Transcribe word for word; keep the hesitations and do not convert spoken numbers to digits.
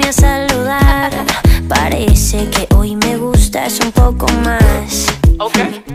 a saludar. Parece que hoy me gustas un poco más. Okay.